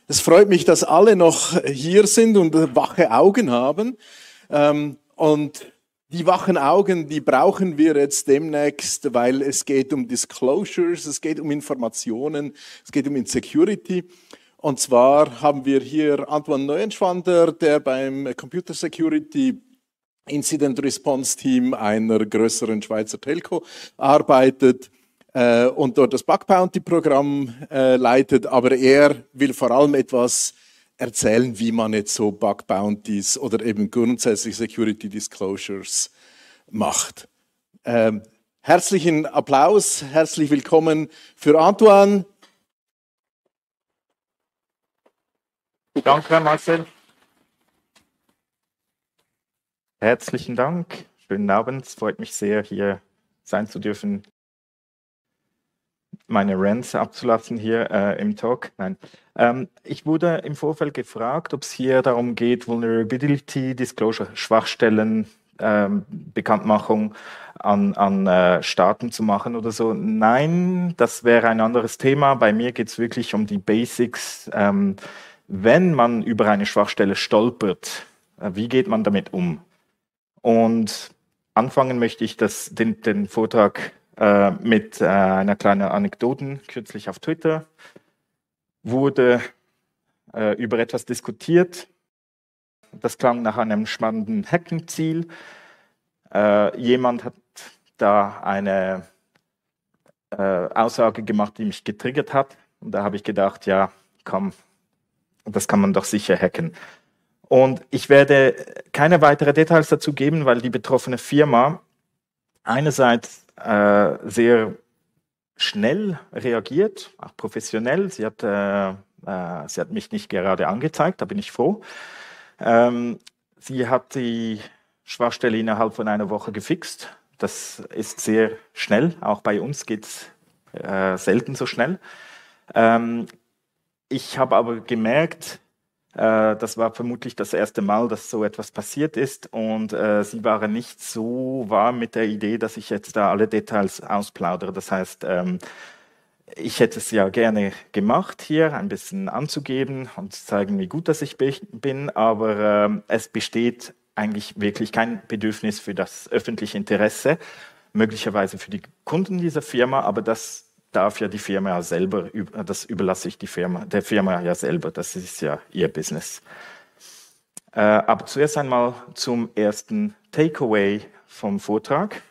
Es freut mich, dass alle noch hier sind und wache Augen haben. Und die wachen Augen, die brauchen wir jetzt demnächst, weil es geht um Disclosures, es geht um Informationen, es geht um Insecurity. Und zwar haben wir hier Antoine Neuenschwander, der beim Computer Security Incident Response Team einer größeren Schweizer Telco arbeitet und dort das Bug Bounty Programm leitet, aber er will vor allem etwas erzählen, wie man jetzt so Bug Bounties oder eben grundsätzlich Security Disclosures macht. Herzlichen Applaus, herzlich willkommen für Antoine. Danke, Marcel. Herzlichen Dank, schönen Abend, es freut mich sehr, hier sein zu dürfen, meine Rants abzulassen hier im Talk. Nein. Ich wurde im Vorfeld gefragt, ob es hier darum geht, Vulnerability, Disclosure, Schwachstellen, Bekanntmachung an Staaten zu machen oder so. Nein, das wäre ein anderes Thema. Bei mir geht es wirklich um die Basics. Wenn man über eine Schwachstelle stolpert, wie geht man damit um? Und anfangen möchte ich den Vortrag mit einer kleinen Anekdote. Kürzlich auf Twitter wurde über etwas diskutiert. Das klang nach einem spannenden Hacking-Ziel. Jemand hat da eine Aussage gemacht, die mich getriggert hat. Und da habe ich gedacht, ja, komm, das kann man doch sicher hacken. Und ich werde keine weiteren Details dazu geben, weil die betroffene Firma einerseits sehr schnell reagiert, auch professionell. Sie hat mich nicht gerade angezeigt, da bin ich froh. Sie hat die Schwachstelle innerhalb von einer Woche gefixt. Das ist sehr schnell, auch bei uns geht es selten so schnell. Ich habe aber gemerkt, das war vermutlich das erste Mal, dass so etwas passiert ist und sie waren nicht so warm mit der Idee, dass ich jetzt da alle Details ausplaudere. Das heißt, ich hätte es ja gerne gemacht, hier ein bisschen anzugeben und zu zeigen, wie gut dass ich bin, aber es besteht eigentlich wirklich kein Bedürfnis für das öffentliche Interesse, möglicherweise für die Kunden dieser Firma, aber das darf ja die Firma ja selber, das überlasse ich der Firma ja selber, das ist ja ihr Business. Aber zuerst einmal zum ersten Takeaway vom Vortrag.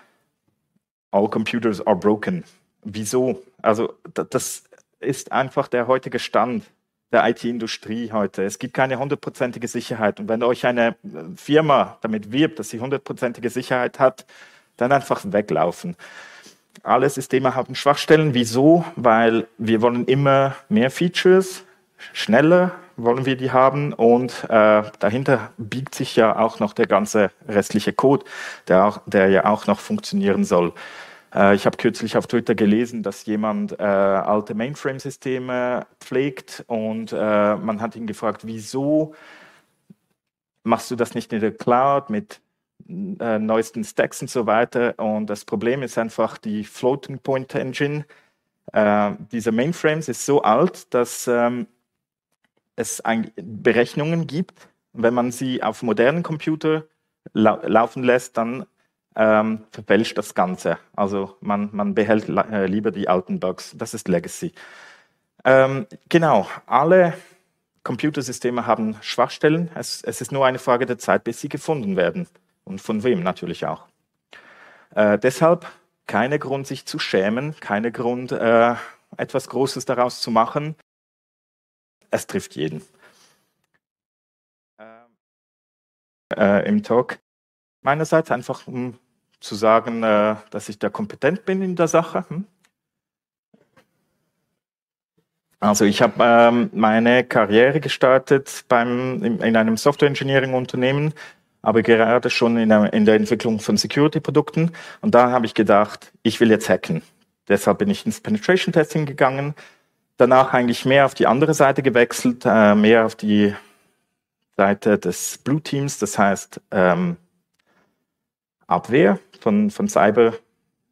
All computers are broken. Wieso? Also das ist einfach der heutige Stand der IT-Industrie heute. Es gibt keine 100%ige Sicherheit. Und wenn euch eine Firma damit wirbt, dass sie 100%ige Sicherheit hat, dann einfach weglaufen. Alle Systeme haben Schwachstellen. Wieso? Weil wir wollen immer mehr Features, schneller wollen wir die haben und dahinter biegt sich ja auch noch der ganze restliche Code, der ja auch noch funktionieren soll. Ich habe kürzlich auf Twitter gelesen, dass jemand alte Mainframe-Systeme pflegt und man hat ihn gefragt, wieso machst du das nicht in der Cloud mit neuesten Stacks und so weiter. Und das Problem ist einfach die Floating Point Engine dieser Mainframes ist so alt, dass es Berechnungen gibt. Wenn man sie auf modernen Computer laufen lässt, dann verfälscht das Ganze. Also man behält lieber die alten Bugs. Das ist Legacy. Genau, alle Computersysteme haben Schwachstellen. Es ist nur eine Frage der Zeit, bis sie gefunden werden. Und von wem natürlich auch. Deshalb kein Grund, sich zu schämen, kein Grund, etwas Großes daraus zu machen. Es trifft jeden. Im Talk meinerseits einfach, um zu sagen, dass ich da kompetent bin in der Sache. Also ich habe meine Karriere gestartet in einem Software-Engineering-Unternehmen, aber gerade schon in der Entwicklung von Security-Produkten. Und da habe ich gedacht, ich will jetzt hacken. Deshalb bin ich ins Penetration-Testing gegangen. Danach eigentlich mehr auf die andere Seite gewechselt, mehr auf die Seite des Blue Teams, das heißt Abwehr von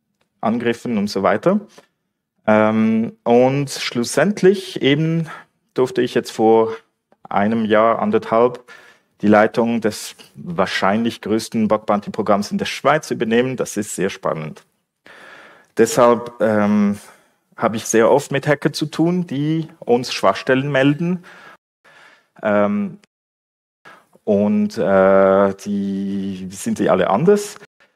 Cyberangriffen und so weiter. Und schlussendlich eben durfte ich jetzt vor einem Jahr, anderthalb, die Leitung des wahrscheinlich größten Bug Bounty Programms in der Schweiz übernehmen. Das ist sehr spannend. Deshalb habe ich sehr oft mit Hackern zu tun, die uns Schwachstellen melden. Die sind sie alle anders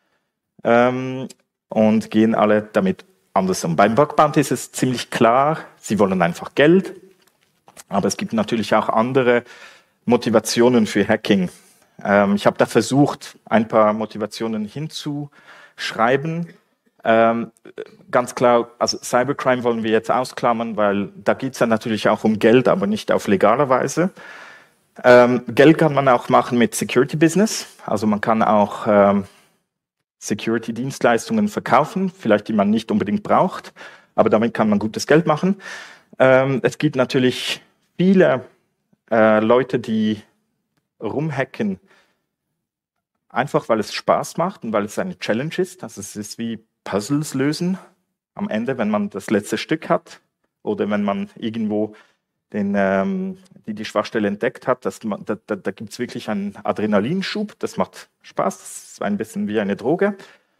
und gehen alle damit anders um. Beim Bug Bounty ist es ziemlich klar, sie wollen einfach Geld, aber es gibt natürlich auch andere Motivationen für Hacking. Ich habe da versucht, ein paar Motivationen hinzuschreiben. Ganz klar, also Cybercrime wollen wir jetzt ausklammern, weil da geht es ja natürlich auch um Geld, aber nicht auf legale Weise. Geld kann man auch machen mit Security Business, also man kann auch Security-Dienstleistungen verkaufen, vielleicht die man nicht unbedingt braucht, aber damit kann man gutes Geld machen. Es gibt natürlich viele Leute, die rumhacken, einfach weil es Spaß macht und weil es eine Challenge ist. Also es ist wie Puzzles lösen am Ende, wenn man das letzte Stück hat oder wenn man irgendwo die Schwachstelle entdeckt hat. Da gibt es wirklich einen Adrenalinschub, das macht Spaß, das ist ein bisschen wie eine Droge.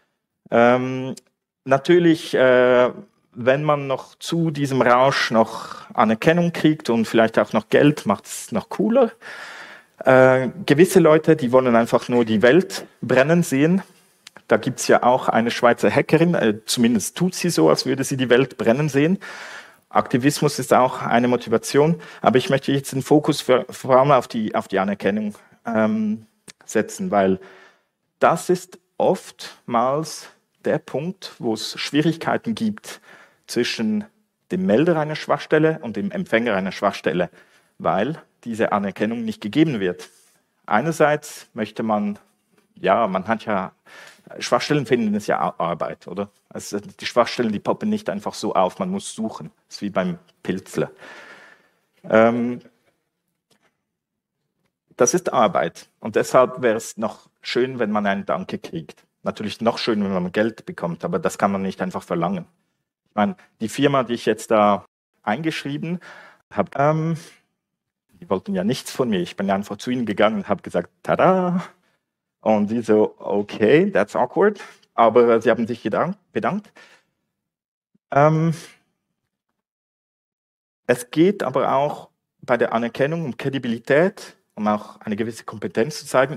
Natürlich, wenn man noch zu diesem Rausch noch Anerkennung kriegt und vielleicht auch noch Geld, macht es noch cooler. Gewisse Leute, die wollen einfach nur die Welt brennen sehen. Da gibt es ja auch eine Schweizer Hackerin, zumindest tut sie so, als würde sie die Welt brennen sehen. Aktivismus ist auch eine Motivation, aber ich möchte jetzt den Fokus vor allem auf die Anerkennung setzen, weil das ist oftmals der Punkt, wo es Schwierigkeiten gibt zwischen dem Melder einer Schwachstelle und dem Empfänger einer Schwachstelle, weil diese Anerkennung nicht gegeben wird. Einerseits möchte man, Schwachstellen finden ist ja Arbeit, oder? Also die Schwachstellen, die poppen nicht einfach so auf, man muss suchen. Das ist wie beim Pilzler. Das ist Arbeit und deshalb wäre es noch schön, wenn man einen Danke kriegt. Natürlich noch schön, wenn man Geld bekommt, aber das kann man nicht einfach verlangen. Ich meine, die Firma, die ich jetzt da eingeschrieben habe, die wollten ja nichts von mir. Ich bin einfach zu ihnen gegangen und habe gesagt, tada! Und die so, okay, that's awkward. Aber sie haben sich bedankt. Es geht aber auch bei der Anerkennung um Kredibilität, um auch eine gewisse Kompetenz zu zeigen.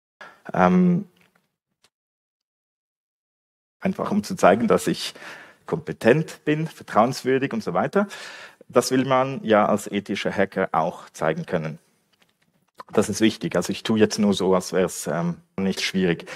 Einfach um zu zeigen, dass ich kompetent bin, vertrauenswürdig und so weiter. Das will man ja als ethischer Hacker auch zeigen können. Das ist wichtig. Also ich tue jetzt nur so, als wäre es nicht schwierig.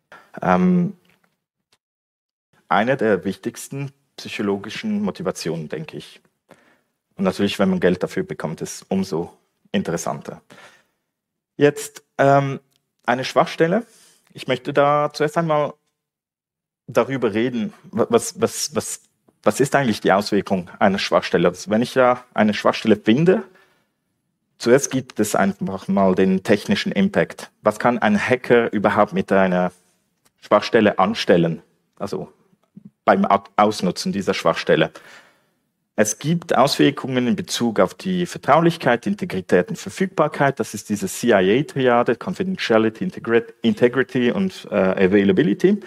Eine der wichtigsten psychologischen Motivationen, denke ich. Und natürlich, wenn man Geld dafür bekommt, ist es umso interessanter. Jetzt eine Schwachstelle. Ich möchte da zuerst einmal darüber reden, was ist eigentlich die Auswirkung einer Schwachstelle. Also wenn ich da eine Schwachstelle finde, zuerst gibt es einfach mal den technischen Impact. Was kann ein Hacker überhaupt mit einer Schwachstelle anstellen? Also beim Ausnutzen dieser Schwachstelle. Es gibt Auswirkungen in Bezug auf die Vertraulichkeit, Integrität und Verfügbarkeit. Das ist diese CIA-Triade, Confidentiality, Integrity und Availability.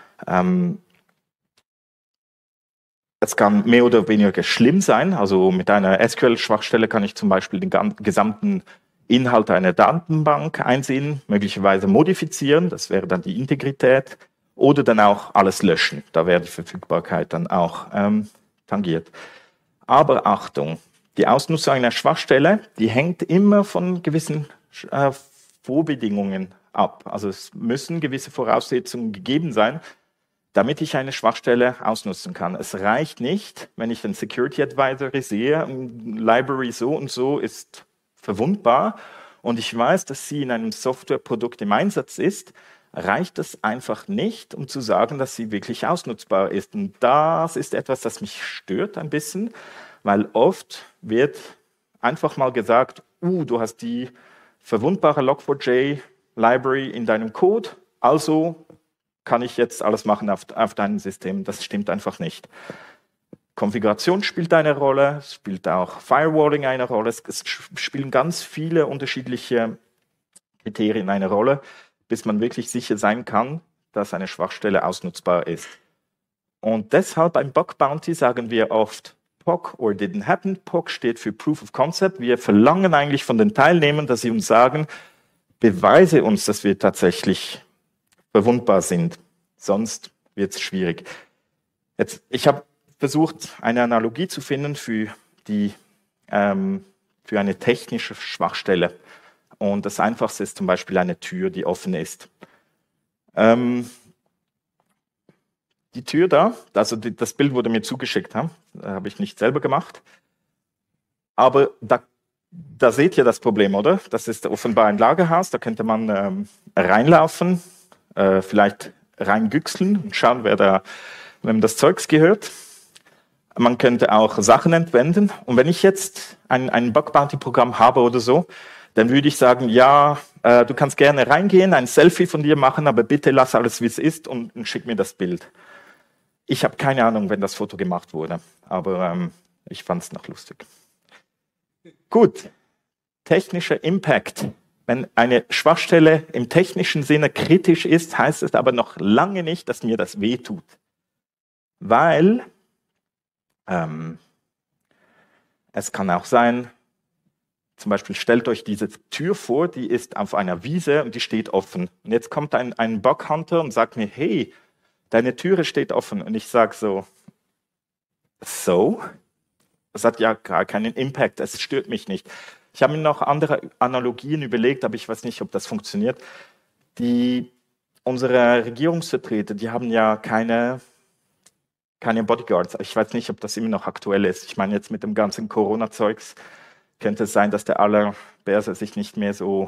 Es kann mehr oder weniger schlimm sein. Also mit einer SQL-Schwachstelle kann ich zum Beispiel den gesamten Inhalt einer Datenbank einsehen, möglicherweise modifizieren, das wäre dann die Integrität, oder dann auch alles löschen. Da wäre die Verfügbarkeit dann auch tangiert. Aber Achtung, die Ausnutzung einer Schwachstelle, die hängt immer von gewissen Vorbedingungen ab. Also es müssen gewisse Voraussetzungen gegeben sein, damit ich eine Schwachstelle ausnutzen kann. Es reicht nicht, wenn ich den Security Advisor sehe, Library so und so ist verwundbar und ich weiß, dass sie in einem Softwareprodukt im Einsatz ist, reicht es einfach nicht, um zu sagen, dass sie wirklich ausnutzbar ist. Und das ist etwas, das mich stört ein bisschen, weil oft wird einfach mal gesagt, du hast die verwundbare Log4j Library in deinem Code, also kann ich jetzt alles machen auf deinem System. Das stimmt einfach nicht. Konfiguration spielt eine Rolle, es spielt auch Firewalling eine Rolle, es spielen ganz viele unterschiedliche Kriterien eine Rolle, bis man wirklich sicher sein kann, dass eine Schwachstelle ausnutzbar ist. Und deshalb beim Bug Bounty sagen wir oft POC or didn't happen. POC steht für Proof of Concept. Wir verlangen eigentlich von den Teilnehmern, dass sie uns sagen, beweise uns, dass wir tatsächlich verwundbar sind. Sonst wird es schwierig. Ich habe versucht, eine Analogie zu finden für eine technische Schwachstelle. Und das Einfachste ist zum Beispiel eine Tür, die offen ist. Die Tür da, also das Bild wurde mir zugeschickt, habe ich nicht selber gemacht. Aber da seht ihr das Problem, oder? Das ist offenbar ein Lagerhaus, da könnte man reinlaufen, vielleicht reingüchseln und schauen, wem das Zeugs gehört. Man könnte auch Sachen entwenden. Und wenn ich jetzt ein Bug-Bounty-Programm habe oder so, dann würde ich sagen, ja, du kannst gerne reingehen, ein Selfie von dir machen, aber bitte lass alles, wie es ist und schick mir das Bild. Ich habe keine Ahnung, wenn das Foto gemacht wurde, aber ich fand es noch lustig. Gut, technischer Impact. Wenn eine Schwachstelle im technischen Sinne kritisch ist, heißt es aber noch lange nicht, dass mir das wehtut. Weil es kann auch sein, zum Beispiel stellt euch diese Tür vor, die ist auf einer Wiese und die steht offen. Und jetzt kommt ein Bughunter und sagt mir, hey, deine Türe steht offen. Und ich sage so? Das hat ja gar keinen Impact, es stört mich nicht. Ich habe mir noch andere Analogien überlegt, aber ich weiß nicht, ob das funktioniert. Unsere Regierungsvertreter, die haben ja keine Bodyguards. Ich weiß nicht, ob das immer noch aktuell ist. Ich meine, jetzt mit dem ganzen Corona-Zeugs könnte es sein, dass der Allerberser sich nicht mehr so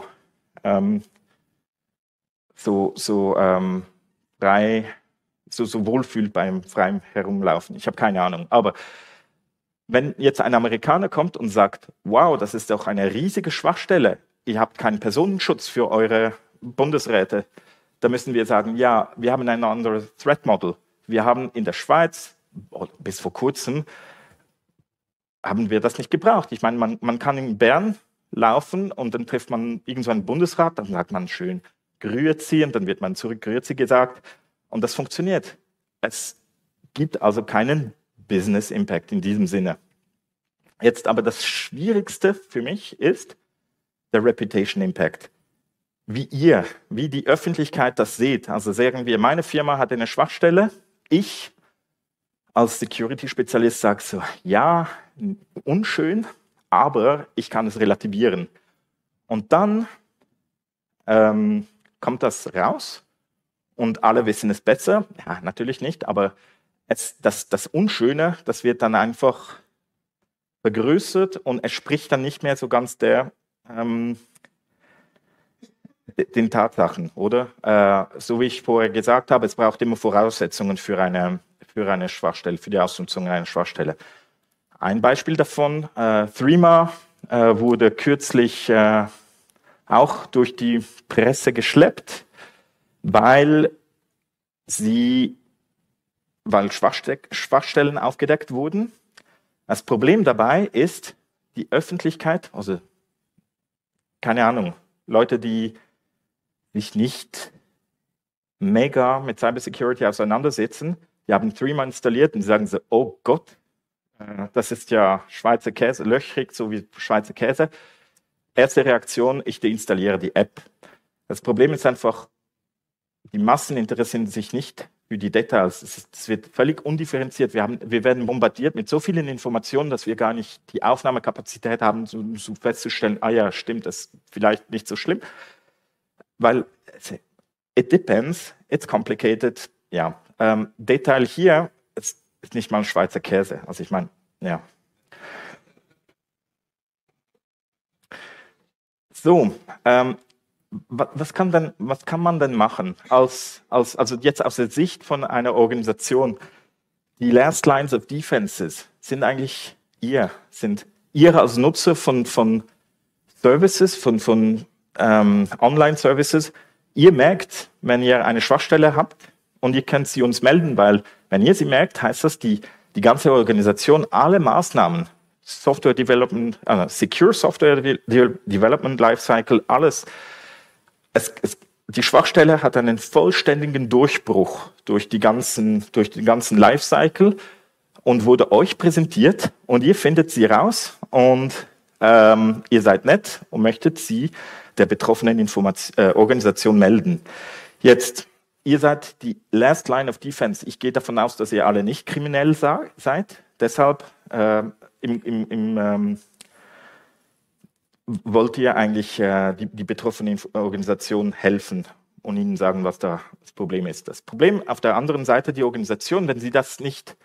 wohlfühlt beim freien Herumlaufen. Ich habe keine Ahnung. Aber wenn jetzt ein Amerikaner kommt und sagt, wow, das ist doch eine riesige Schwachstelle, ihr habt keinen Personenschutz für eure Bundesräte, da müssen wir sagen, ja, wir haben ein anderes Threat Model. Wir haben in der Schweiz, bis vor kurzem, haben wir das nicht gebraucht. Ich meine, man kann in Bern laufen und dann trifft man irgend so einen Bundesrat, dann sagt man schön Grüezi und dann wird man zurück Grüezi gesagt und das funktioniert. Es gibt also keinen Business Impact in diesem Sinne. Jetzt aber das Schwierigste für mich ist der Reputation Impact. Wie die Öffentlichkeit das sieht. Also sagen wir, meine Firma hat eine Schwachstelle, ich als Security-Spezialist sage so, ja, unschön, aber ich kann es relativieren. Und dann kommt das raus und alle wissen es besser. Ja, natürlich nicht, aber das Unschöne, das wird dann einfach vergrößert und es spricht dann nicht mehr so ganz den Tatsachen, oder? So wie ich vorher gesagt habe, es braucht immer Voraussetzungen für eine Schwachstelle, für die Ausnutzung einer Schwachstelle. Ein Beispiel davon, Threema wurde kürzlich auch durch die Presse geschleppt, weil Schwachstellen aufgedeckt wurden. Das Problem dabei ist, die Öffentlichkeit, also keine Ahnung, Leute, die sich nicht mega mit Cybersecurity auseinandersetzen, die haben Threema installiert und sagen so, oh Gott, das ist ja Schweizer Käse, löchrig, so wie Schweizer Käse. Erste Reaktion, ich deinstalliere die App. Das Problem ist einfach, die Massen interessieren sich nicht für die Details. Es wird völlig undifferenziert. Wir werden bombardiert mit so vielen Informationen, dass wir gar nicht die Aufnahmekapazität haben, so festzustellen, ah ja, stimmt, das ist vielleicht nicht so schlimm. Weil it depends, it's complicated. Ja, Detail hier ist nicht mal ein Schweizer Käse. Also ich meine, ja. So, was kann man denn machen? Also jetzt aus der Sicht von einer Organisation, die Last Lines of Defenses sind eigentlich ihr als Nutzer von Services, von Online-Services. Ihr merkt, wenn ihr eine Schwachstelle habt und ihr könnt sie uns melden, weil wenn ihr sie merkt, heißt das, die die ganze Organisation, alle Maßnahmen, Software Development, Secure Software Development Lifecycle, alles. Die Schwachstelle hat einen vollständigen Durchbruch durch den ganzen Lifecycle und wurde euch präsentiert und ihr findet sie raus und ihr seid nett und möchtet sie der betroffenen Organisation melden. Jetzt, ihr seid die Last Line of Defense. Ich gehe davon aus, dass ihr alle nicht kriminell seid. Deshalb wollt ihr eigentlich die betroffenen Organisation helfen und ihnen sagen, was da das Problem ist. Das Problem auf der anderen Seite, die Organisation, wenn sie das nicht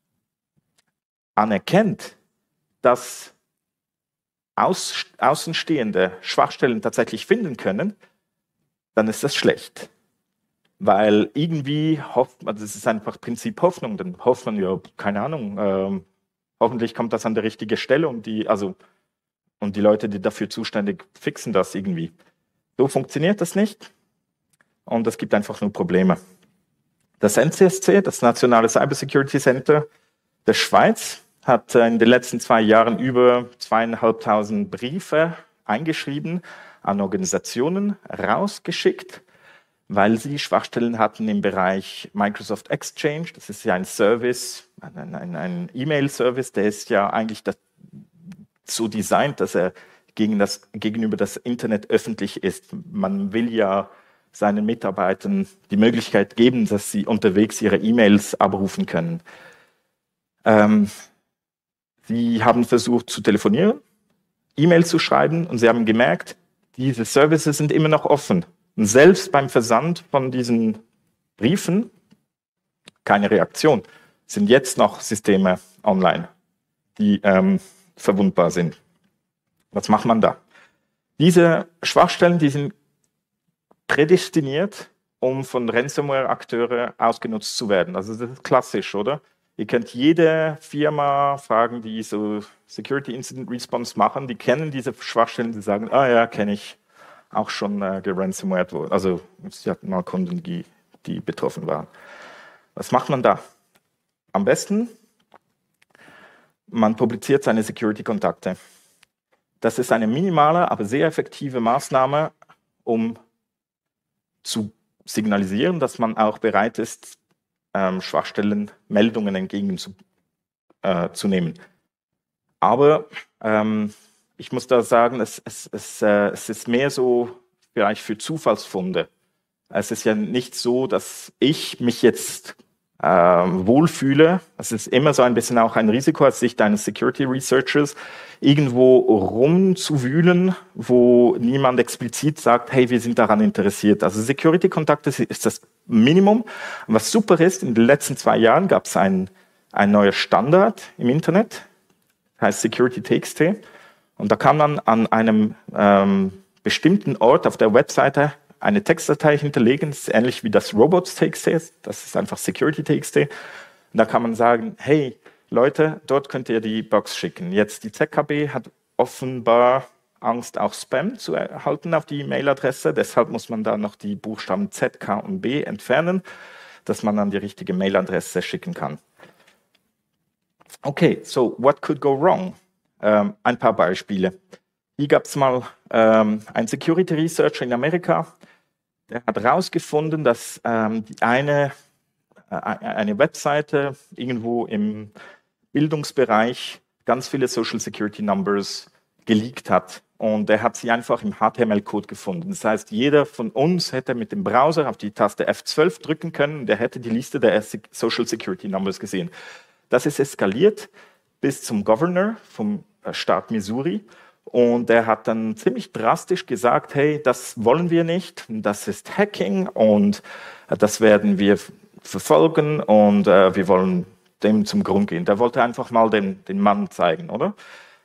anerkennt, dass außenstehende Schwachstellen tatsächlich finden können, dann ist das schlecht. Weil irgendwie hofft man, das ist einfach Prinzip Hoffnung, dann hofft man, ja, keine Ahnung, hoffentlich kommt das an der richtigen Stelle und die Leute, die dafür zuständig fixen das irgendwie. So funktioniert das nicht und es gibt einfach nur Probleme. Das NCSC, das Nationale Cybersecurity Center der Schweiz, hat in den letzten 2 Jahren über 2.500 Briefe eingeschrieben, an Organisationen rausgeschickt, weil sie Schwachstellen hatten im Bereich Microsoft Exchange. Das ist ja ein Service, ein E-Mail-Service, der ist ja eigentlich so designt, dass er gegenüber das Internet öffentlich ist. Man will ja seinen Mitarbeitern die Möglichkeit geben, dass sie unterwegs ihre E-Mails abrufen können. Sie haben versucht zu telefonieren, E-Mails zu schreiben und sie haben gemerkt, diese Services sind immer noch offen. Und selbst beim Versand von diesen Briefen, keine Reaktion, sind jetzt noch Systeme online, die verwundbar sind. Was macht man da? Diese Schwachstellen, die sind prädestiniert, um von Ransomware-Akteuren ausgenutzt zu werden. Also das ist klassisch, oder? Ihr kennt jede Firma fragen, die so Security Incident Response machen, die kennen diese Schwachstellen, die sagen, ja, kenne ich, auch schon geransomwared wurde. Also sie hatten mal Kunden, die betroffen waren. Was macht man da? Am besten, man publiziert seine Security-Kontakte. Das ist eine minimale, aber sehr effektive Maßnahme, um zu signalisieren, dass man auch bereit ist, Schwachstellenmeldungen entgegenzunehmen. Aber ich muss da sagen, es ist mehr so vielleicht für Zufallsfunde. Es ist ja nicht so, dass ich mich jetzt wohlfühle. Es ist immer so ein bisschen auch ein Risiko aus Sicht eines Security Researchers, irgendwo rumzuwühlen, wo niemand explizit sagt, hey, wir sind daran interessiert. Also Security-Kontakte ist das Minimum. Und was super ist, in den letzten 2 Jahren gab es ein neuer Standard im Internet, heißt Security-TXT. Und da kann man an einem bestimmten Ort auf der Webseite eine Textdatei hinterlegen. Das ist ähnlich wie das Robots.txt, das ist einfach Security.txt. Und da kann man sagen, hey Leute, dort könnt ihr die Bugs schicken. Jetzt die ZKB hat offenbar Angst, auch Spam zu erhalten auf die Mailadresse. Deshalb muss man da noch die Buchstaben Z, K und B entfernen, dass man an die richtige Mailadresse schicken kann. Okay, so what could go wrong? Ein paar Beispiele. Hier gab es mal einen Security Researcher in Amerika, der hat herausgefunden, dass eine Webseite irgendwo im Bildungsbereich ganz viele Social Security Numbers geleakt hat. Und er hat sie einfach im HTML-Code gefunden. Das heißt, jeder von uns hätte mit dem Browser auf die Taste F12 drücken können und er hätte die Liste der Social Security Numbers gesehen. Das ist eskaliert bis zum Governor vom Staat Missouri. Und er hat dann ziemlich drastisch gesagt, hey, das wollen wir nicht, das ist Hacking und das werden wir verfolgen und wir wollen dem zum Grund gehen. Der wollte einfach mal den Mann zeigen, oder?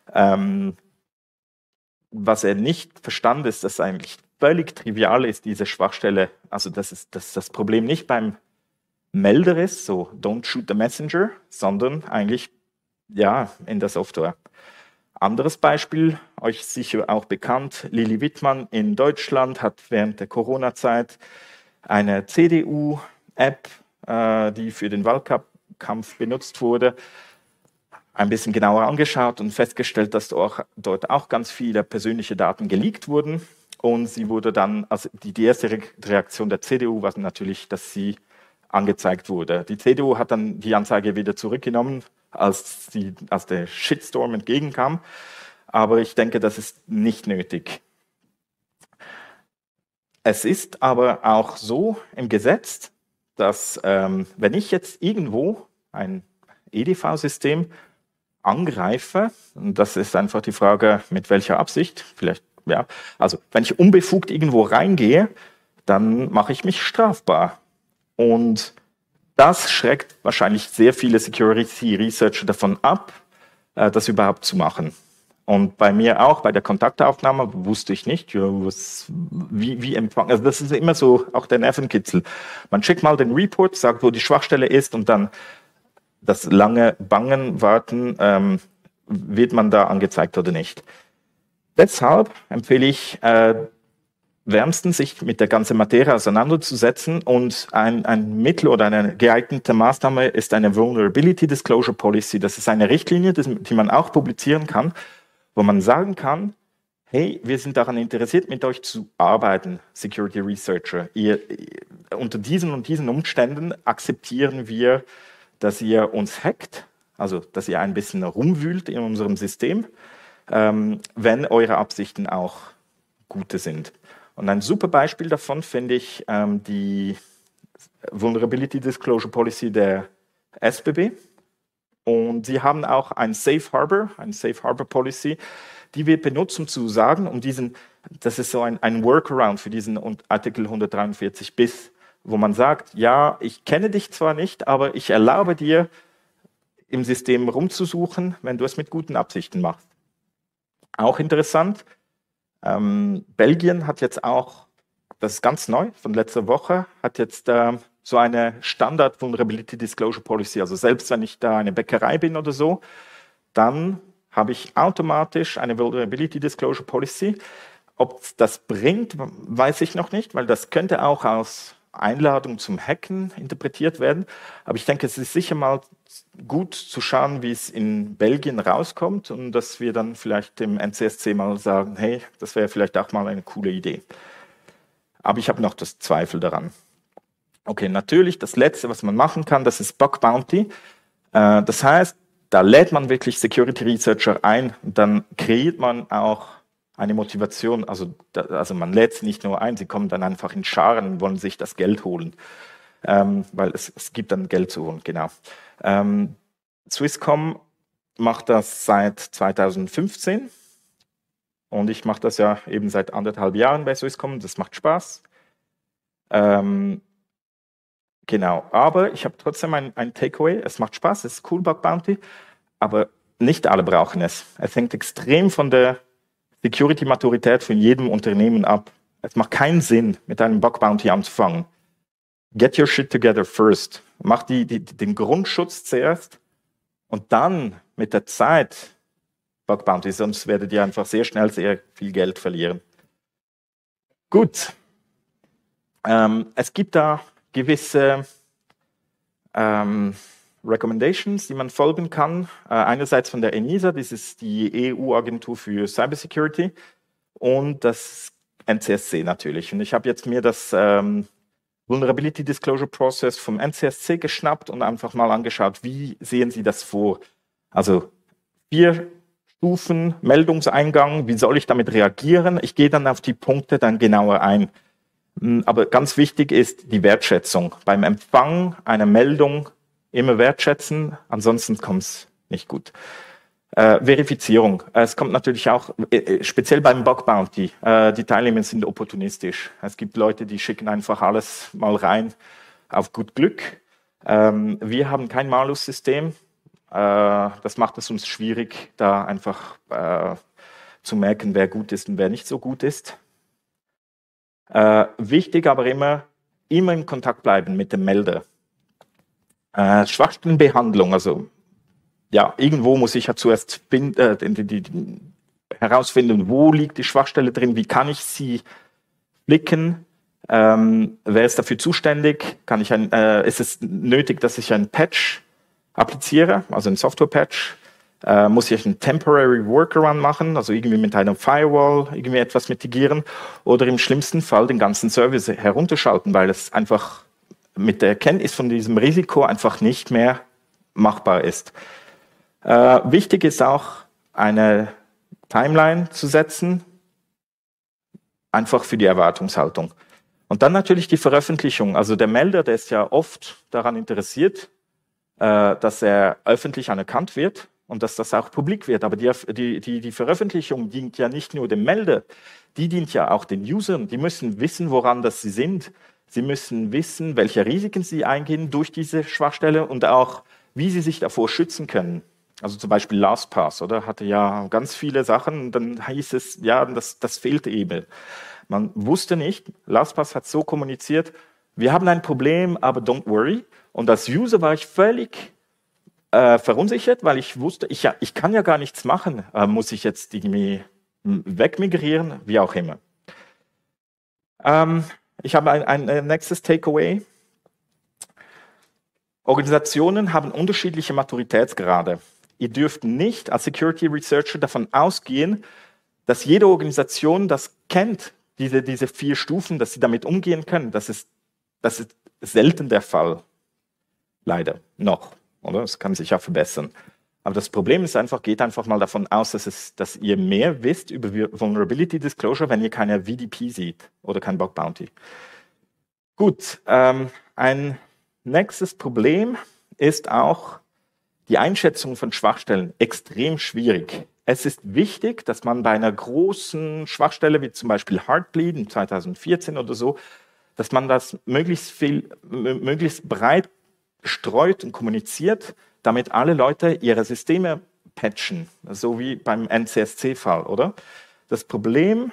Was er nicht verstand, ist, dass eigentlich völlig trivial ist, diese Schwachstelle, also dass das Problem nicht beim Melder ist, so don't shoot the messenger, sondern eigentlich ja in der Software. Anderes Beispiel, euch sicher auch bekannt, Lili Wittmann in Deutschland hat während der Corona-Zeit eine CDU-App, die für den Wahlkampf benutzt wurde, ein bisschen genauer angeschaut und festgestellt, dass dort auch ganz viele persönliche Daten geleakt wurden. Und sie wurde dann, also die erste Reaktion der CDU war natürlich, dass sie angezeigt wurde. Die CDU hat dann die Anzeige wieder zurückgenommen, als der Shitstorm entgegenkam. Aber ich denke, das ist nicht nötig. Es ist aber auch so im Gesetz, dass wenn ich jetzt irgendwo ein EDV-System angreife, und das ist einfach die Frage, mit welcher Absicht, vielleicht, ja, also wenn ich unbefugt irgendwo reingehe, dann mache ich mich strafbar. Und das schreckt wahrscheinlich sehr viele Security Researcher davon ab, das überhaupt zu machen. Und bei mir auch, bei der Kontaktaufnahme, wusste ich nicht, ja, wie empfangen. Also das ist immer so auch der Nervenkitzel. Man schickt mal den Report, sagt, wo die Schwachstelle ist und dann das lange Bangen, Warten, wird man da angezeigt oder nicht. Deshalb empfehle ich wärmstens, sich mit der ganzen Materie auseinanderzusetzen und ein Mittel oder eine geeignete Maßnahme ist eine Vulnerability Disclosure Policy. Das ist eine Richtlinie, die man auch publizieren kann, wo man sagen kann, hey, wir sind daran interessiert, mit euch zu arbeiten, Security Researcher. Unter diesen und diesen Umständen akzeptieren wir, dass ihr uns hackt, also dass ihr ein bisschen rumwühlt in unserem System, wenn eure Absichten auch gute sind. Und ein super Beispiel davon finde ich die Vulnerability Disclosure Policy der SBB. Und sie haben auch ein Safe Harbor Policy, die wir benutzen, um zu sagen, das ist so ein Workaround für diesen Artikel 143 bis, wo man sagt, ja, ich kenne dich zwar nicht, aber ich erlaube dir, im System rumzusuchen, wenn du es mit guten Absichten machst. Auch interessant, Belgien hat jetzt auch, das ist ganz neu, von letzter Woche, hat jetzt so eine Standard Vulnerability Disclosure Policy. Also selbst wenn ich da eine Bäckerei bin oder so, dann habe ich automatisch eine Vulnerability Disclosure Policy. Ob das bringt, weiß ich noch nicht, weil das könnte auch als Einladung zum Hacken interpretiert werden. Aber ich denke, es ist sicher mal gut zu schauen, wie es in Belgien rauskommt und dass wir dann vielleicht dem NCSC mal sagen, hey, das wäre vielleicht auch mal eine coole Idee. Aber ich habe noch das Zweifel daran. Okay, natürlich, das Letzte, was man machen kann, das ist Bug Bounty. Das heißt, da lädt man wirklich Security Researcher ein und dann kreiert man auch eine Motivation. Also man lädt sie nicht nur ein, sie kommen dann einfach in Scharen und wollen sich das Geld holen. Weil es gibt dann Geld zu holen, genau. Swisscom macht das seit 2015 und ich mache das ja eben seit 1,5 Jahren bei Swisscom. Das macht Spaß. Genau, aber ich habe trotzdem ein Takeaway. Es macht Spaß, es ist cool, Bug Bounty, aber nicht alle brauchen es. Es hängt extrem von der Security-Maturität von jedem Unternehmen ab. Es macht keinen Sinn, mit einem Bug Bounty anzufangen. Get your shit together first. Mach den Grundschutz zuerst und dann mit der Zeit Bug Bounty, sonst werdet ihr einfach sehr schnell sehr viel Geld verlieren. Gut. Es gibt da gewisse Recommendations, die man folgen kann. Einerseits von der ENISA, das ist die EU-Agentur für Cybersecurity, und das NCSC natürlich. Und ich habe jetzt mir das Vulnerability Disclosure Process vom NCSC geschnappt und einfach mal angeschaut, wie sehen Sie das vor? Also 4 Stufen, Meldungseingang, wie soll ich damit reagieren? Ich gehe dann auf die Punkte dann genauer ein. Aber ganz wichtig ist die Wertschätzung. Beim Empfang einer Meldung immer wertschätzen, ansonsten kommt es nicht gut. Verifizierung. Es kommt natürlich auch, speziell beim Bug Bounty, die Teilnehmer sind opportunistisch. Es gibt Leute, die schicken einfach alles mal rein auf gut Glück. Wir haben kein Malus-System. Das macht es uns schwierig, da einfach zu merken, wer gut ist und wer nicht so gut ist. Wichtig aber immer in Kontakt bleiben mit dem Melder. Schwachstellenbehandlung, also ja, irgendwo muss ich ja zuerst herausfinden, wo liegt die Schwachstelle drin, wie kann ich sie flicken, wer ist dafür zuständig, ist es nötig, dass ich ein Patch appliziere, also ein Software-Patch, muss ich einen Temporary Workaround machen, also irgendwie mit einer Firewall irgendwie etwas mitigieren oder im schlimmsten Fall den ganzen Service herunterschalten, weil es einfach mit der Erkenntnis von diesem Risiko einfach nicht mehr machbar ist. Wichtig ist auch, eine Timeline zu setzen, einfach für die Erwartungshaltung. Und dann natürlich die Veröffentlichung. Also der Melder, der ist ja oft daran interessiert, dass er öffentlich anerkannt wird und dass das auch publik wird. Aber die Veröffentlichung dient ja nicht nur dem Melder, die dient ja auch den Usern. Die müssen wissen, woran das sie sind. Sie müssen wissen, welche Risiken sie eingehen durch diese Schwachstelle und auch, wie sie sich davor schützen können. Also zum Beispiel LastPass, oder? Hatte ja ganz viele Sachen und dann hieß es, ja, das fehlt eben. Man wusste nicht, LastPass hat so kommuniziert, wir haben ein Problem, aber don't worry. Und als User war ich völlig verunsichert, weil ich wusste, ich kann ja gar nichts machen. Muss ich jetzt irgendwie wegmigrieren, wie auch immer. Ich habe ein nächstes Takeaway. Organisationen haben unterschiedliche Maturitätsgrade. Ihr dürft nicht als Security Researcher davon ausgehen, dass jede Organisation das kennt, diese 4 Stufen, dass sie damit umgehen können. Das ist selten der Fall. Leider noch. Oder? Das kann sich ja verbessern. Aber das Problem ist einfach, geht einfach mal davon aus, dass ihr mehr wisst über Vulnerability Disclosure, wenn ihr keine VDP seht oder kein Bug Bounty. Gut, ein nächstes Problem ist auch die Einschätzung von Schwachstellen extrem schwierig. Es ist wichtig, dass man bei einer großen Schwachstelle, wie zum Beispiel Heartbleed in 2014 oder so, dass man das möglichst breit streut und kommuniziert, damit alle Leute ihre Systeme patchen, so wie beim NCSC-Fall, oder? Das Problem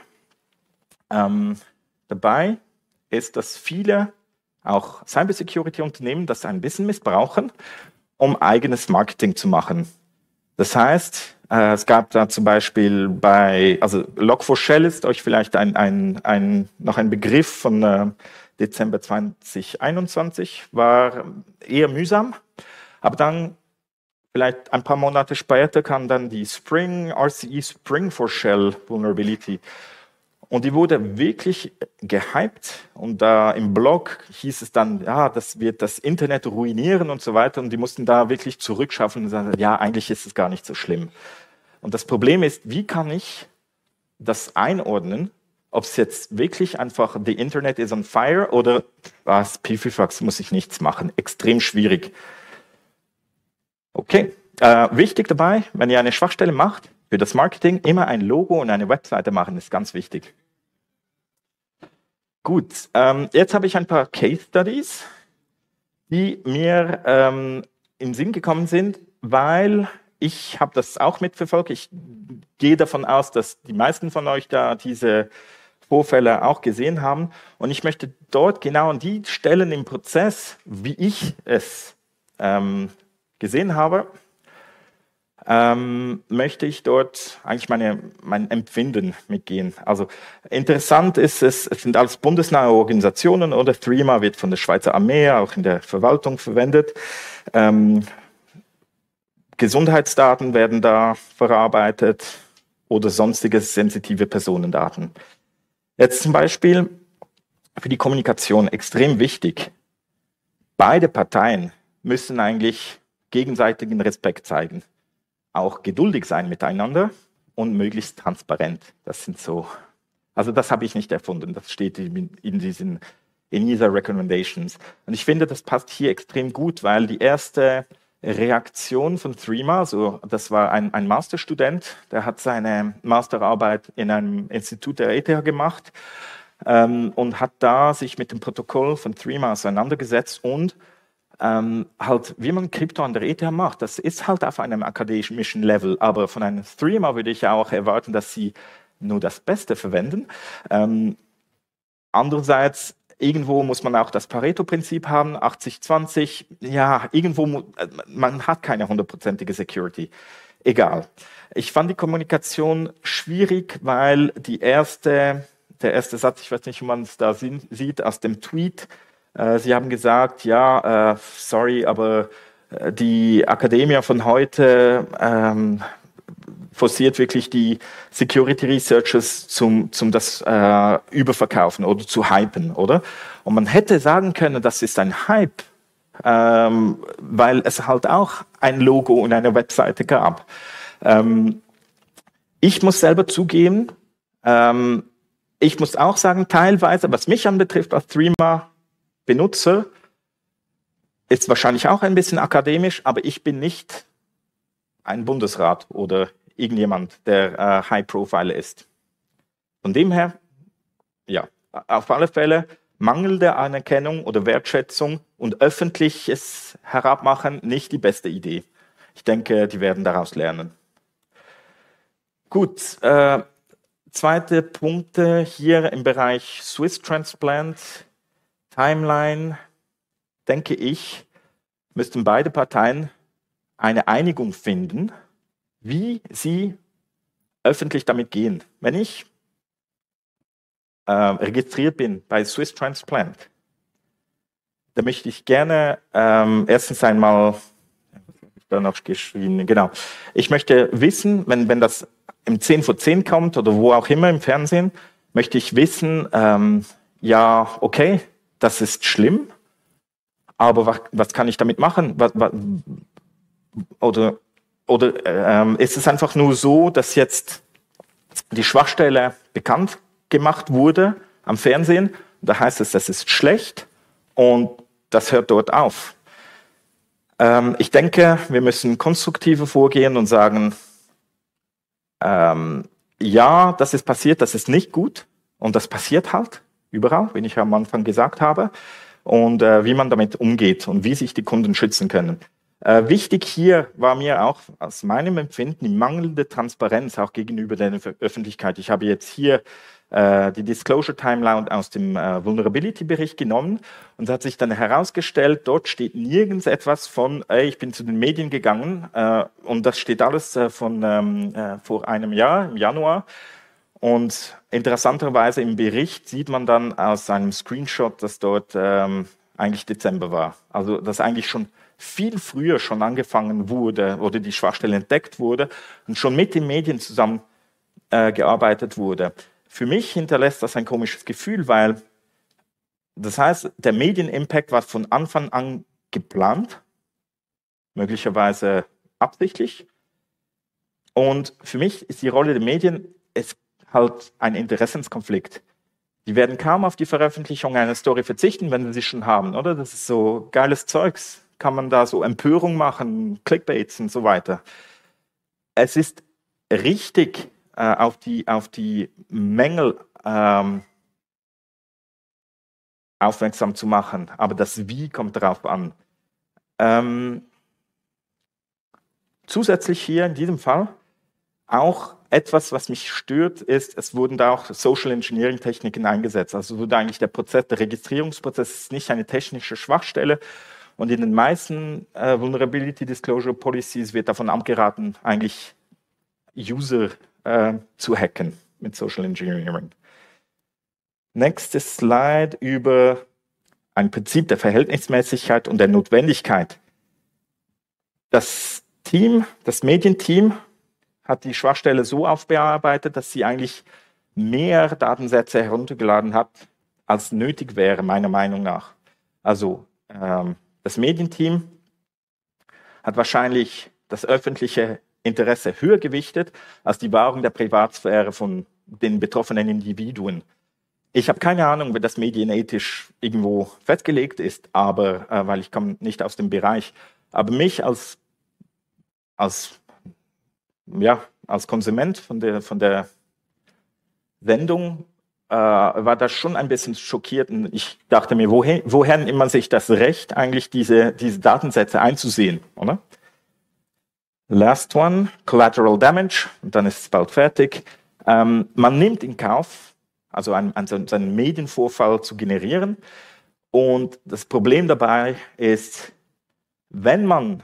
dabei ist, dass viele, auch Cybersecurity-Unternehmen, das ein bisschen missbrauchen, um eigenes Marketing zu machen. Das heißt, es gab da zum Beispiel also Log4Shell ist euch vielleicht noch ein Begriff von Dezember 2021, war eher mühsam, aber dann vielleicht ein paar Monate später kam dann die RCE Spring4Shell Vulnerability. Und die wurde wirklich gehypt und da im Blog hieß es dann, ja, das wird das Internet ruinieren und so weiter und die mussten da wirklich zurückschaffen und sagen, ja, eigentlich ist es gar nicht so schlimm. Und das Problem ist, wie kann ich das einordnen, ob es jetzt wirklich einfach the Internet is on fire oder was, Pipifax, muss ich nichts machen. Extrem schwierig. Okay, wichtig dabei, wenn ihr eine Schwachstelle macht, für das Marketing immer ein Logo und eine Webseite machen, ist ganz wichtig. Gut, jetzt habe ich ein paar Case Studies, die mir in den Sinn gekommen sind, weil ich habe das auch mitverfolgt. Ich gehe davon aus, dass die meisten von euch da diese Vorfälle auch gesehen haben. Und ich möchte dort genau an die Stellen im Prozess, wie ich es gesehen habe, möchte ich dort eigentlich mein Empfinden mitgehen. Also interessant ist, es sind alles bundesnahe Organisationen oder Threema wird von der Schweizer Armee auch in der Verwaltung verwendet. Gesundheitsdaten werden da verarbeitet oder sonstige sensitive Personendaten. Jetzt zum Beispiel für die Kommunikation extrem wichtig. Beide Parteien müssen eigentlich gegenseitigen Respekt zeigen, auch geduldig sein miteinander und möglichst transparent. Das sind so, also das habe ich nicht erfunden, das steht in dieser Recommendations. Und ich finde, das passt hier extrem gut, weil die erste Reaktion von Threema, also das war ein Masterstudent, der hat seine Masterarbeit in einem Institut der ETH gemacht und hat da sich mit dem Protokoll von Threema auseinandergesetzt und halt, wie man Krypto an der ETH macht, das ist halt auf einem akademischen Level, aber von einem Threema würde ich auch erwarten, dass sie nur das Beste verwenden. Andererseits, irgendwo muss man auch das Pareto-Prinzip haben, 80-20, ja, irgendwo, man hat keine 100%ige Security. Egal. Ich fand die Kommunikation schwierig, weil der erste Satz, ich weiß nicht, wie man es da sieht, aus dem Tweet, Sie haben gesagt, ja, sorry, aber die Akademie von heute forciert wirklich die Security Researchers zum das Überverkaufen oder zu hypen, oder? Und man hätte sagen können, das ist ein Hype, weil es halt auch ein Logo und eine Webseite gab. Ich muss selber zugeben, ich muss auch sagen, teilweise, was mich anbetrifft als Threema-Benutzer, ist wahrscheinlich auch ein bisschen akademisch, aber ich bin nicht ein Bundesrat oder irgendjemand, der High-Profile ist. Von dem her, ja, auf alle Fälle mangelnde Anerkennung oder Wertschätzung und öffentliches Herabmachen nicht die beste Idee. Ich denke, die werden daraus lernen. Gut, zweite Punkte hier im Bereich Swiss Transplant, Timeline, denke ich, müssten beide Parteien eine Einigung finden, wie sie öffentlich damit gehen. Wenn ich registriert bin bei Swiss Transplant, dann möchte ich gerne erstens einmal, da noch geschrieben, genau, ich möchte wissen, wenn das im 10 vor 10 kommt oder wo auch immer im Fernsehen, möchte ich wissen, ja, okay, das ist schlimm, aber was kann ich damit machen? Oder ist es einfach nur so, dass jetzt die Schwachstelle bekannt gemacht wurde am Fernsehen? Da heißt es, das ist schlecht und das hört dort auf. Ich denke, wir müssen konstruktiver vorgehen und sagen, ja, das ist passiert, das ist nicht gut und das passiert halt überall, wie ich am Anfang gesagt habe, und wie man damit umgeht und wie sich die Kunden schützen können. Wichtig hier war mir auch aus meinem Empfinden die mangelnde Transparenz auch gegenüber der Öffentlichkeit. Ich habe jetzt hier die Disclosure Timeline aus dem Vulnerability-Bericht genommen und es hat sich dann herausgestellt, dort steht nirgends etwas von, ich bin zu den Medien gegangen und das steht alles von vor einem Jahr, im Januar. Und interessanterweise im Bericht sieht man dann aus einem Screenshot, dass dort eigentlich Dezember war. Also dass eigentlich schon viel früher schon angefangen wurde oder die Schwachstelle entdeckt wurde und schon mit den Medien zusammen gearbeitet wurde. Für mich hinterlässt das ein komisches Gefühl, weil das heißt, der Medienimpact war von Anfang an geplant, möglicherweise absichtlich. Und für mich ist die Rolle der Medien halt ein Interessenskonflikt. Die werden kaum auf die Veröffentlichung einer Story verzichten, wenn sie sie schon haben, oder? Das ist so geiles Zeugs. Kann man da so Empörung machen, Clickbaits und so weiter. Es ist richtig, auf die Mängel aufmerksam zu machen, aber das Wie kommt darauf an. Zusätzlich hier in diesem Fall auch etwas, was mich stört, ist, es wurden da auch Social Engineering Techniken eingesetzt. Also wurde eigentlich der Registrierungsprozess ist nicht eine technische Schwachstelle. Und in den meisten Vulnerability Disclosure Policies wird davon abgeraten, eigentlich User zu hacken mit Social Engineering. Nächstes Slide über ein Prinzip der Verhältnismäßigkeit und der Notwendigkeit. Das Medienteam, hat die Schwachstelle so aufbearbeitet, dass sie eigentlich mehr Datensätze heruntergeladen hat, als nötig wäre, meiner Meinung nach. Also das Medienteam hat wahrscheinlich das öffentliche Interesse höher gewichtet als die Wahrung der Privatsphäre von den betroffenen Individuen. Ich habe keine Ahnung, wie das medienethisch irgendwo festgelegt ist, aber weil ich komme nicht aus dem Bereich. Aber mich als Konsument von der Sendung war das schon ein bisschen schockiert. Und ich dachte mir, woher nimmt man sich das Recht, eigentlich diese Datensätze einzusehen, oder? Last one, Collateral Damage, und dann ist es bald fertig. Man nimmt in Kauf, also einen Medienvorfall zu generieren. Und das Problem dabei ist, wenn man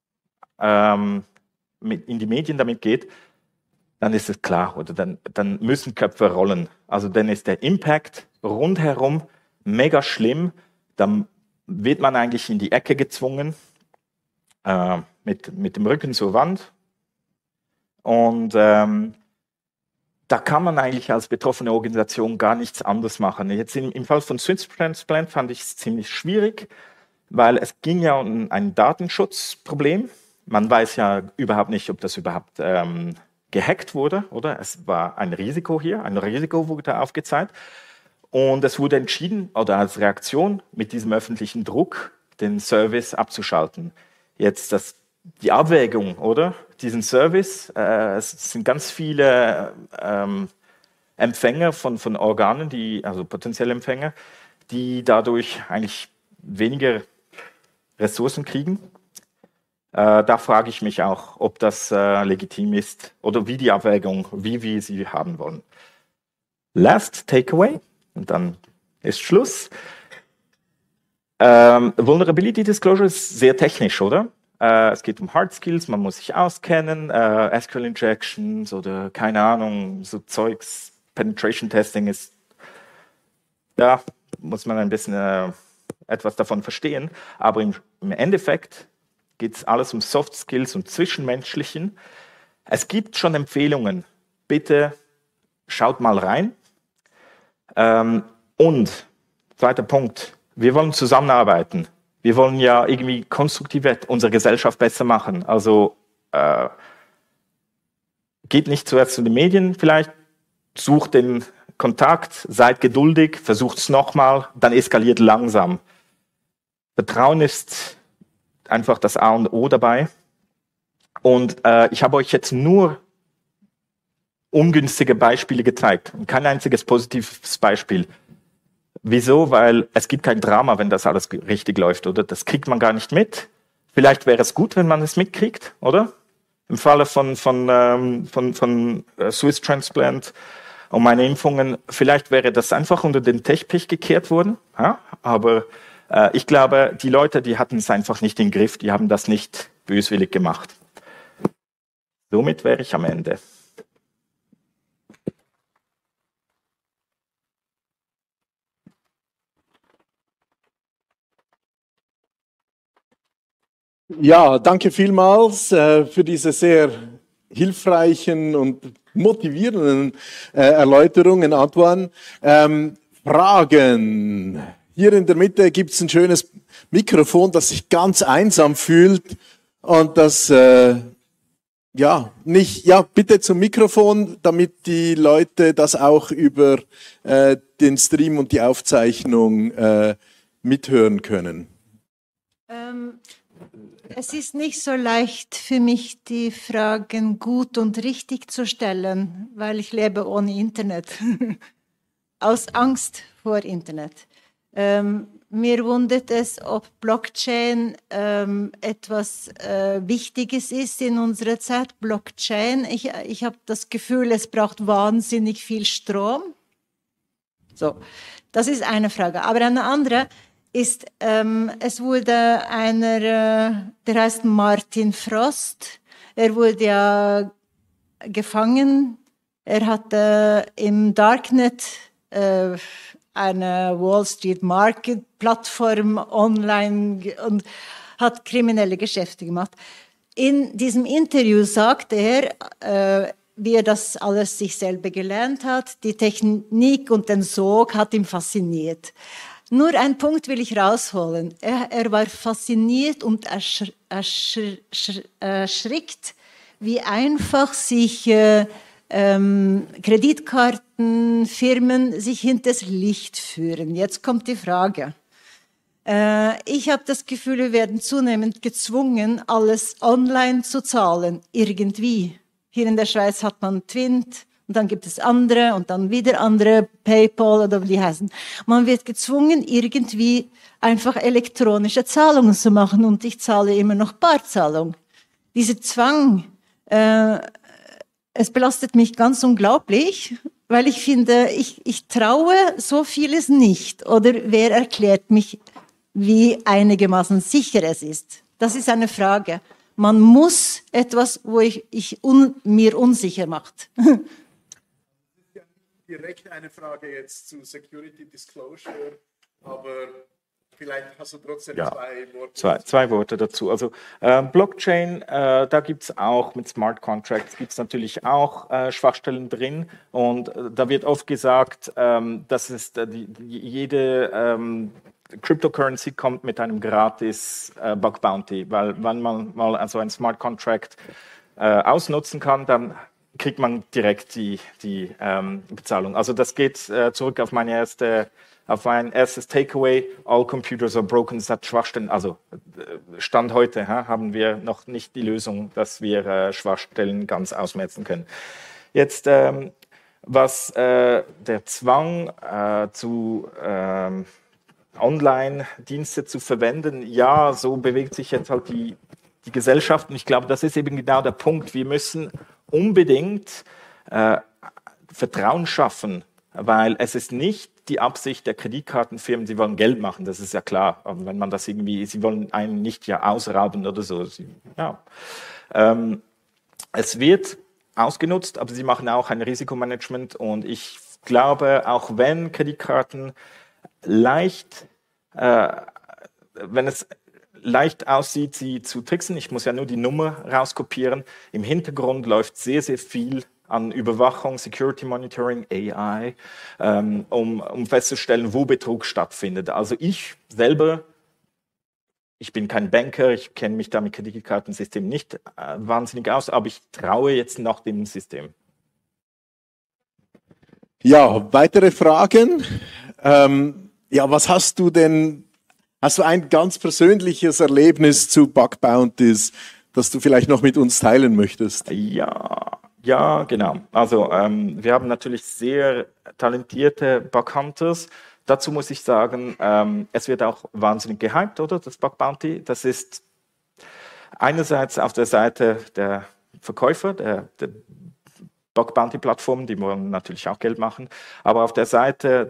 in die Medien damit geht, dann ist es klar, oder dann müssen Köpfe rollen. Also dann ist der Impact rundherum mega schlimm. Dann wird man eigentlich in die Ecke gezwungen. mit dem Rücken zur Wand. Und da kann man eigentlich als betroffene Organisation gar nichts anderes machen. Jetzt im Fall von Swiss Transplant fand ich es ziemlich schwierig, weil es ging ja um ein Datenschutzproblem. Man weiß ja überhaupt nicht, ob das überhaupt gehackt wurde, oder? Es war ein Risiko hier, ein Risiko wurde aufgezeigt. Und es wurde entschieden, oder als Reaktion mit diesem öffentlichen Druck, den Service abzuschalten. Jetzt die Abwägung, oder? Diesen Service, es sind ganz viele Empfänger von Organen, also potenzielle Empfänger, die dadurch eigentlich weniger Ressourcen kriegen. Da frage ich mich auch, ob das legitim ist oder wie die Abwägung, wie wir sie haben wollen. Last Takeaway, und dann ist Schluss. Vulnerability Disclosure ist sehr technisch, oder? Es geht um Hard Skills, man muss sich auskennen, SQL Injections oder keine Ahnung, so Zeugs, Penetration Testing ist, da muss man ein bisschen etwas davon verstehen, aber im Endeffekt geht es alles um Soft Skills und Zwischenmenschlichen. Es gibt schon Empfehlungen. Bitte schaut mal rein. Und zweiter Punkt, wir wollen zusammenarbeiten. Wir wollen ja irgendwie konstruktiv unsere Gesellschaft besser machen. Also geht nicht zuerst zu den Medien vielleicht, sucht den Kontakt, seid geduldig, versucht es nochmal, dann eskaliert langsam. Vertrauen ist einfach das A und O dabei. Und ich habe euch jetzt nur ungünstige Beispiele gezeigt. Kein einziges positives Beispiel. Wieso? Weil es gibt kein Drama, wenn das alles richtig läuft, oder? Das kriegt man gar nicht mit. Vielleicht wäre es gut, wenn man es mitkriegt, oder? Im Falle von Swiss Transplant und meine Impfungen, vielleicht wäre das einfach unter den Teppich gekehrt worden. Ja? Aber ich glaube, die Leute, die hatten es einfach nicht im Griff, die haben das nicht böswillig gemacht. Somit wäre ich am Ende. Ja, danke vielmals für diese sehr hilfreichen und motivierenden Erläuterungen, Antoine. Fragen? Hier in der Mitte gibt es ein schönes Mikrofon, das sich ganz einsam fühlt und das, bitte zum Mikrofon, damit die Leute das auch über den Stream und die Aufzeichnung mithören können. Es ist nicht so leicht für mich, die Fragen gut und richtig zu stellen, weil ich lebe ohne Internet, aus Angst vor Internet. Mir wundert es, ob Blockchain etwas Wichtiges ist in unserer Zeit. Blockchain, ich habe das Gefühl, es braucht wahnsinnig viel Strom. So, das ist eine Frage. Aber eine andere ist, es wurde einer, der heißt Martin Frost, er wurde ja gefangen, er hatte im Darknet eine Wall Street Market Plattform online und hat kriminelle Geschäfte gemacht. In diesem Interview sagt er, wie er das alles sich selber gelernt hat, die Technik und den Sog hat ihn fasziniert. Nur einen Punkt will ich rausholen. Er war fasziniert und erschrickt, wie einfach sich Kreditkarten, Firmen sich hinters Licht führen. Jetzt kommt die Frage. Ich habe das Gefühl, wir werden zunehmend gezwungen, alles online zu zahlen, irgendwie. Hier in der Schweiz hat man Twint, und dann gibt es andere und dann wieder andere, PayPal oder wie die heißen. Man wird gezwungen, irgendwie einfach elektronische Zahlungen zu machen und ich zahle immer noch Barzahlung. Dieser Zwang, es belastet mich ganz unglaublich, weil ich finde, ich traue so vieles nicht. Oder wer erklärt mich, wie einigermaßen sicher es ist? Das ist eine Frage. Man muss etwas, wo mir unsicher macht. Direkt eine Frage jetzt zu Security Disclosure, aber Vielleicht hast du trotzdem Ja, zwei Worte. zwei Worte dazu. Also Blockchain, da gibt es auch mit Smart Contracts, gibt es natürlich auch Schwachstellen drin. Und da wird oft gesagt, dass es jede Cryptocurrency kommt mit einem gratis Bug Bounty, weil wenn man mal also ein Smart Contract ausnutzen kann, dann kriegt man direkt die Bezahlung. Also das geht zurück auf mein erstes Takeaway. All computers are broken, das hat Schwachstellen. Also Stand heute haben wir noch nicht die Lösung, dass wir Schwachstellen ganz ausmerzen können. Jetzt was der Zwang zu Online-Dienste zu verwenden, ja, so bewegt sich jetzt halt die Gesellschaft. Und ich glaube, das ist eben genau der Punkt. Wir müssen unbedingt Vertrauen schaffen, weil es ist nicht die Absicht der Kreditkartenfirmen, sie wollen Geld machen, das ist ja klar. Aber wenn man das irgendwie, sie wollen einen nicht ja ausrauben oder so. Es wird ausgenutzt, aber sie machen auch ein Risikomanagement. Und ich glaube, auch wenn Kreditkarten wenn es leicht aussieht, sie zu tricksen, ich muss ja nur die Nummer rauskopieren, im Hintergrund läuft sehr, sehr viel an Überwachung, Security Monitoring, AI, um festzustellen, wo Betrug stattfindet. Also ich selber, ich bin kein Banker, ich kenne mich da mit Kreditkartensystemen nicht wahnsinnig aus, aber ich traue jetzt noch dem System. Ja, weitere Fragen? Ja, was hast du denn? Hast du ein ganz persönliches Erlebnis zu Bug Bounties, das du vielleicht noch mit uns teilen möchtest? Ja, genau. Also wir haben natürlich sehr talentierte Bug Hunters. Dazu muss ich sagen, es wird auch wahnsinnig gehypt, oder? Das Bug Bounty. Das ist einerseits auf der Seite der Verkäufer, der Bug Bounty Plattformen, die wollen natürlich auch Geld machen, aber auf der Seite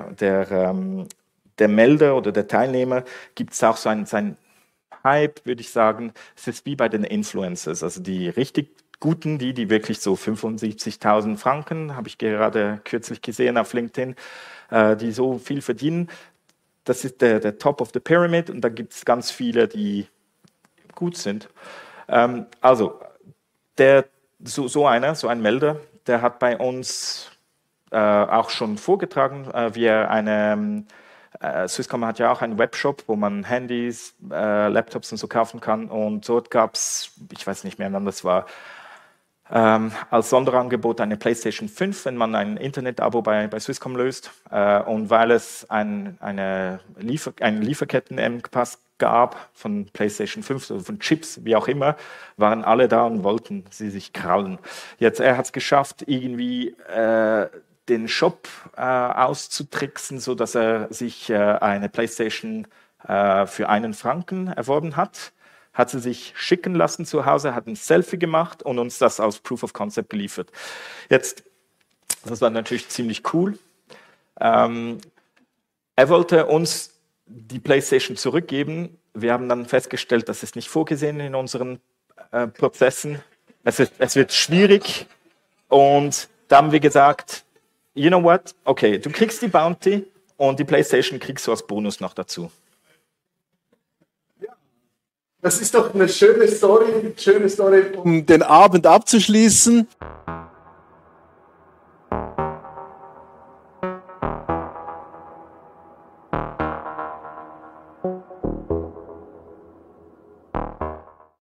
der Melder oder der Teilnehmer gibt es auch so ein Hype, würde ich sagen. Es ist wie bei den Influencers, also die richtig Guten, die wirklich so 75.000 Franken, habe ich gerade kürzlich gesehen auf LinkedIn, die so viel verdienen. Das ist der Top of the Pyramid und da gibt es ganz viele, die gut sind. Also so ein Melder, der hat bei uns auch schon vorgetragen, Swisscom hat ja auch einen Webshop, wo man Handys, Laptops und so kaufen kann. Und dort gab es, ich weiß nicht mehr, wann das war, als Sonderangebot eine PlayStation 5, wenn man ein Internet-Abo bei Swisscom löst. Und weil es einen Lieferketten-Engpass gab von PlayStation 5 oder von Chips, wie auch immer, waren alle da und wollten sie sich krallen. Jetzt, er hat es geschafft, irgendwie den Shop auszutricksen, sodass er sich eine PlayStation für 1 Franken erworben hat. Hat sie sich schicken lassen zu Hause, hat ein Selfie gemacht und uns das als Proof of Concept geliefert. Jetzt, das war natürlich ziemlich cool. Er wollte uns die PlayStation zurückgeben. Wir haben dann festgestellt, das ist nicht vorgesehen in unseren Prozessen. Es wird schwierig. Und da haben wir gesagt, you know what? Okay, du kriegst die Bounty und die PlayStation kriegst du als Bonus noch dazu. Das ist doch eine schöne Story, um den Abend abzuschließen.